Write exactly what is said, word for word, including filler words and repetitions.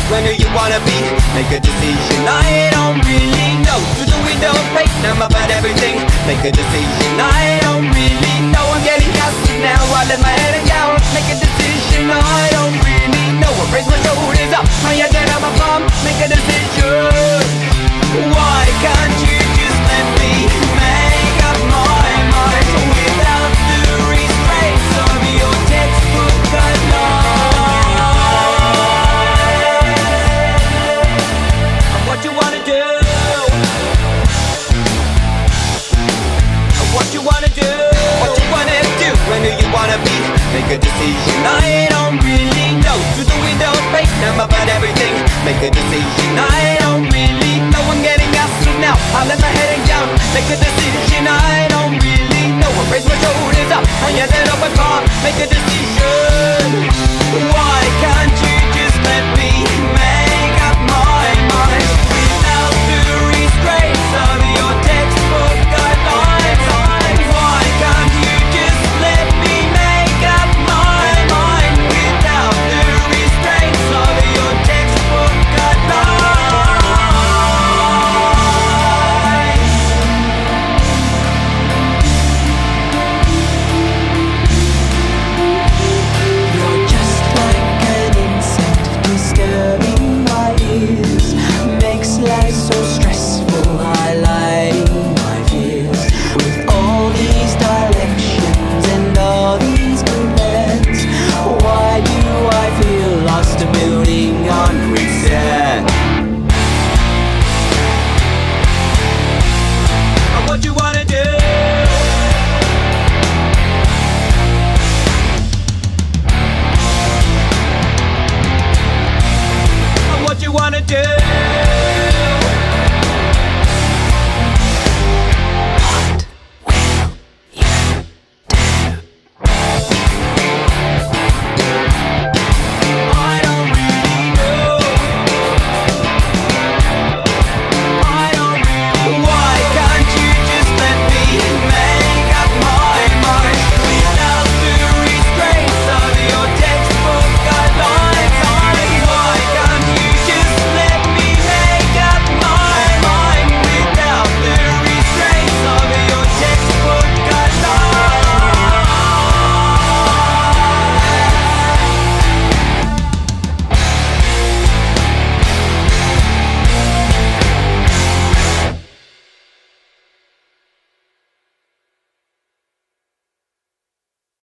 when who you wanna be? Make a decision, I don't really know. Through the window pane, I'm about everything. Make a decision, I don't really know. I'm getting hassled now, I let my head down. Make a decision, I don't really know. I raise my shoulders up, higher than my palm. Make a decision. Why can't you just let me make up my mind without the restraints of your textbook guidelines? What you wanna do? What you wanna do? What you wanna do? When do you wanna be? Make a decision, I don't really know. Through the window pane, I'm about everything. Make a decision, I don't really know. I'm getting hassled now, I let my head hang down. Make a decision, I don't really know. I raise my shoulders up, higher than open palm. Make a decision. Why can't you just let me make up my mind without the restraints of your textbook guidelines? Why can't you just let me make up my mind without the restraints of your textbook guidelines? You're just like an insect disturbing my ears. Makes life so stressful, highlighting my fears. With all these directions and all these commands, why do I feel lost, building on quicksand? What you wanna do? What you wanna do?